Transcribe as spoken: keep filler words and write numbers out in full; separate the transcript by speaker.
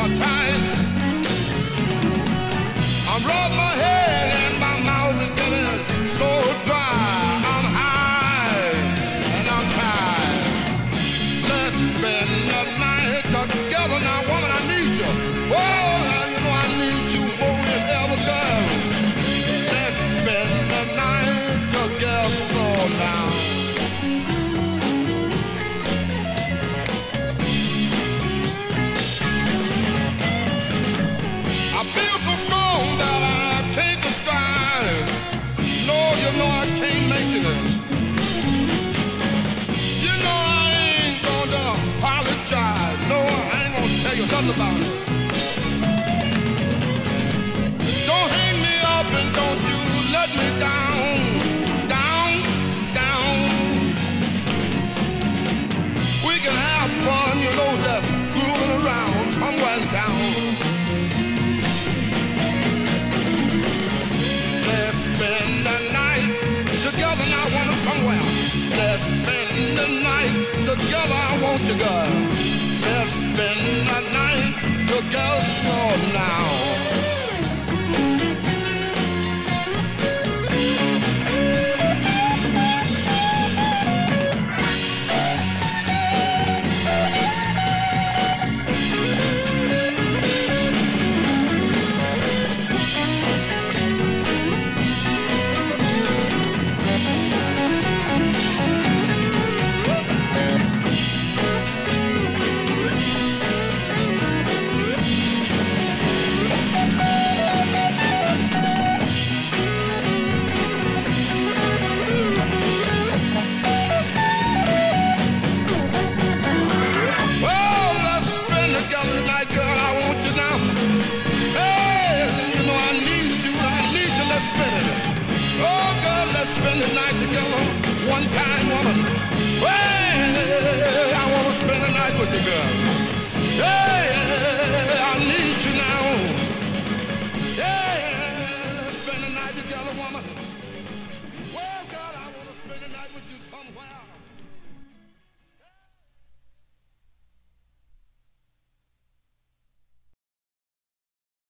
Speaker 1: are tired. I'm rubbing my head and my mouth is getting so dry. I'm high and I'm tired. Let's spend the night together now, woman. I need you. Oh, you know I need you more than ever, girl. Let's spend the night together now. I feel so strong that I can't describe. No, you know I can't mention it. You know I ain't gonna apologize. No, I ain't gonna tell you nothing about it. Don't hang me up and don't you let me down, down, down. We can have fun, you know, just grooving around somewhere in town. Let's spend the night together now, woman, somewhere. Let's spend the night together, I want you, girl. Let's spend the night together now. Let's spend the night together one time, woman. Hey, I want to spend the night with you, girl. Hey, I need you now. Yeah, let's spend the night together, woman. Well, girl, I want to spend the night with you somewhere.